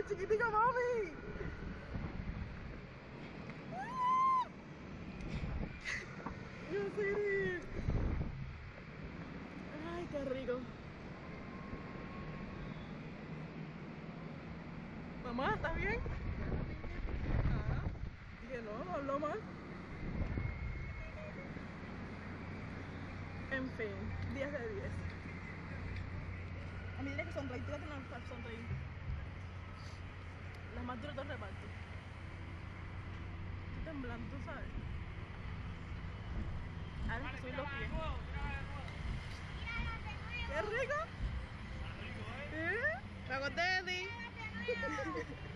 ¡Ay, chiquitica, mami! ¡Yo sí! ¡Ay, qué rico! Mamá, ¿estás bien? Ah, dije, no habló más. En fin, 10 de 10. A mí diré que sonreír, tírate una para sonreír. Las más duras del reparto. Estoy temblando, ¿tú sabes? Ahora que soy los pies. ¡Qué rico! ¿Eh? ¡Me acosté de ti!